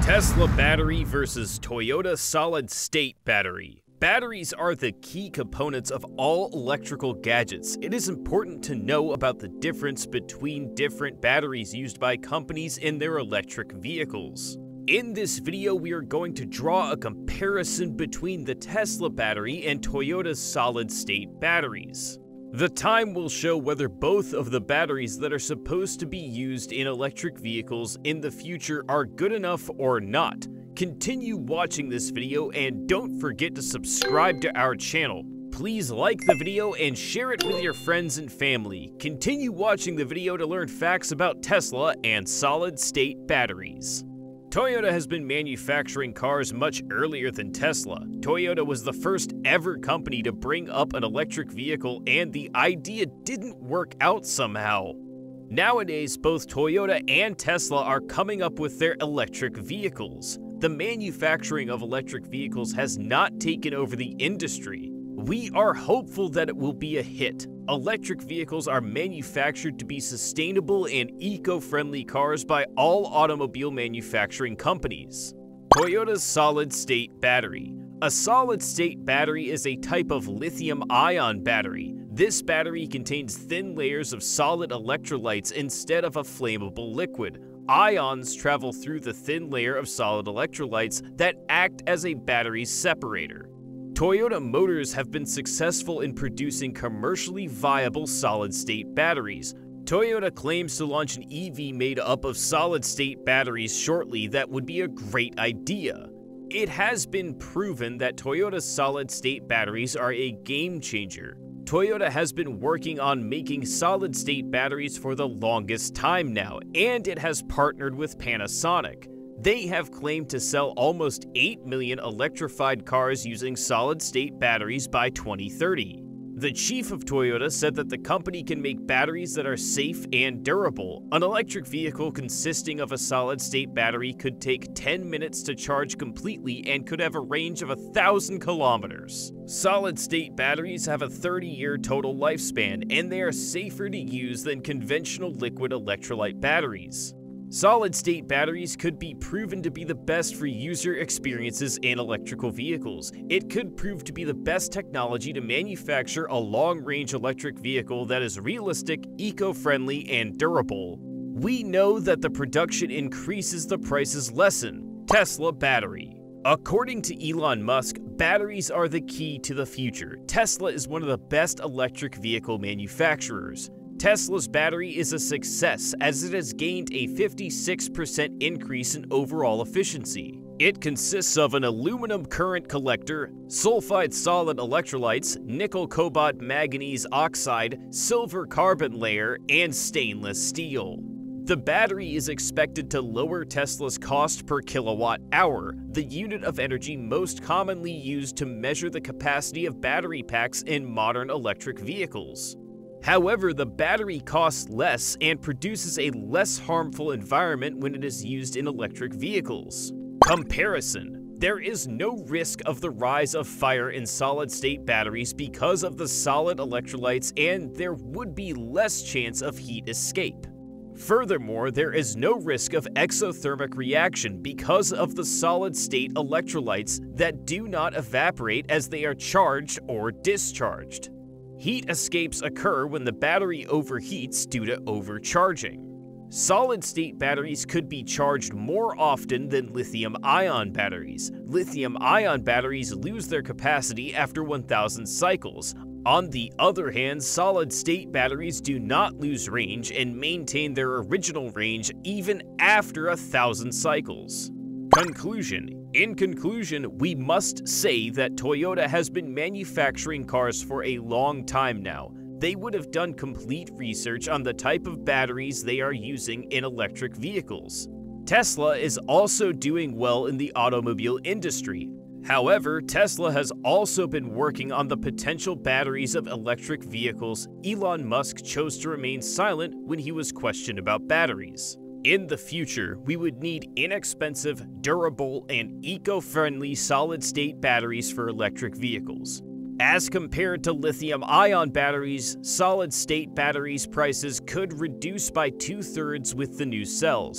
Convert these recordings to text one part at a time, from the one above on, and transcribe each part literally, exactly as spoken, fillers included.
Tesla battery versus Toyota solid-state battery. Batteries are the key components of all electrical gadgets. It is important to know about the difference between different batteries used by companies in their electric vehicles. In this video, we are going to draw a comparison between the Tesla battery and Toyota's solid-state batteries. The time will show whether both of the batteries that are supposed to be used in electric vehicles in the future are good enough or not. Continue watching this video and don't forget to subscribe to our channel. Please like the video and share it with your friends and family. Continue watching the video to learn facts about Tesla and solid-state batteries. Toyota has been manufacturing cars much earlier than Tesla. Toyota was the first ever company to bring up an electric vehicle, and the idea didn't work out somehow. Nowadays, both Toyota and Tesla are coming up with their electric vehicles. The manufacturing of electric vehicles has not taken over the industry. We are hopeful that it will be a hit. Electric vehicles are manufactured to be sustainable and eco-friendly cars by all automobile manufacturing companies. Toyota's solid-state battery. A solid-state battery is a type of lithium-ion battery. This battery contains thin layers of solid electrolytes instead of a flammable liquid. Ions travel through the thin layer of solid electrolytes that act as a battery separator. Toyota Motors have been successful in producing commercially viable solid-state batteries. Toyota claims to launch an E V made up of solid-state batteries shortly that would be a great idea. It has been proven that Toyota's solid-state batteries are a game-changer. Toyota has been working on making solid-state batteries for the longest time now, and it has partnered with Panasonic. They have claimed to sell almost eight million electrified cars using solid-state batteries by twenty thirty. The chief of Toyota said that the company can make batteries that are safe and durable. An electric vehicle consisting of a solid-state battery could take ten minutes to charge completely and could have a range of one thousand kilometers. Solid-state batteries have a thirty year total lifespan, and they are safer to use than conventional liquid electrolyte batteries. Solid-state batteries could be proven to be the best for user experiences in electrical vehicles. It could prove to be the best technology to manufacture a long-range electric vehicle that is realistic, eco-friendly, and durable. We know that the production increases, the prices lessen. Tesla battery. According to Elon Musk, batteries are the key to the future. Tesla is one of the best electric vehicle manufacturers. Tesla's battery is a success as it has gained a fifty-six percent increase in overall efficiency. It consists of an aluminum current collector, sulfide solid electrolytes, nickel cobalt manganese oxide, silver carbon layer, and stainless steel. The battery is expected to lower Tesla's cost per kilowatt hour, the unit of energy most commonly used to measure the capacity of battery packs in modern electric vehicles. However, the battery costs less and produces a less harmful environment when it is used in electric vehicles. Comparison. There is no risk of the rise of fire in solid-state batteries because of the solid electrolytes, and there would be less chance of heat escape. Furthermore, there is no risk of exothermic reaction because of the solid-state electrolytes that do not evaporate as they are charged or discharged. Heat escapes occur when the battery overheats due to overcharging. Solid-state batteries could be charged more often than lithium-ion batteries. Lithium-ion batteries lose their capacity after one thousand cycles. On the other hand, solid-state batteries do not lose range and maintain their original range even after a thousand cycles. Conclusion. In conclusion, we must say that Toyota has been manufacturing cars for a long time now. They would have done complete research on the type of batteries they are using in electric vehicles. Tesla is also doing well in the automobile industry. However, Tesla has also been working on the potential batteries of electric vehicles. Elon Musk chose to remain silent when he was questioned about batteries. In the future, we would need inexpensive, durable, and eco-friendly solid-state batteries for electric vehicles. As compared to lithium-ion batteries, solid-state batteries prices could reduce by two-thirds with the new cells.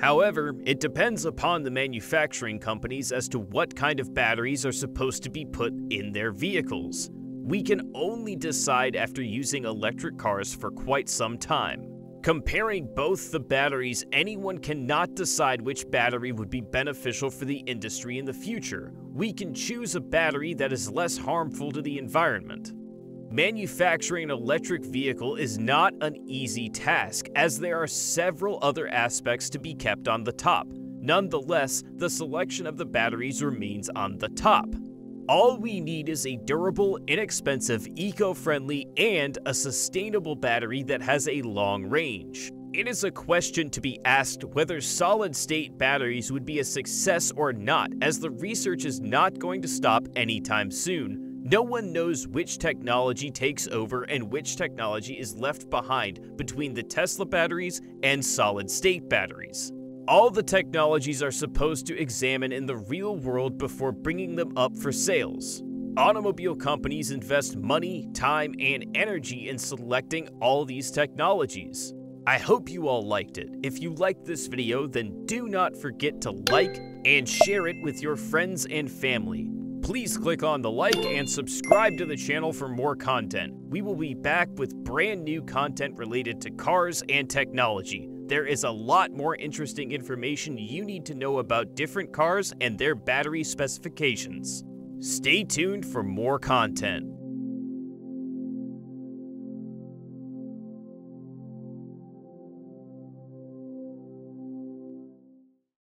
However, it depends upon the manufacturing companies as to what kind of batteries are supposed to be put in their vehicles. We can only decide after using electric cars for quite some time. Comparing both the batteries, anyone cannot decide which battery would be beneficial for the industry in the future. We can choose a battery that is less harmful to the environment. Manufacturing an electric vehicle is not an easy task, as there are several other aspects to be kept on the top. Nonetheless, the selection of the batteries remains on the top. All we need is a durable, inexpensive, eco-friendly, and a sustainable battery that has a long range. It is a question to be asked whether solid-state batteries would be a success or not, as the research is not going to stop anytime soon. No one knows which technology takes over and which technology is left behind between the Tesla batteries and solid-state batteries. All the technologies are supposed to examine in the real world before bringing them up for sales. Automobile companies invest money, time, and energy in selecting all these technologies. I hope you all liked it. If you liked this video, then do not forget to like and share it with your friends and family. Please click on the like and subscribe to the channel for more content. We will be back with brand new content related to cars and technology. There is a lot more interesting information you need to know about different cars and their battery specifications. Stay tuned for more content.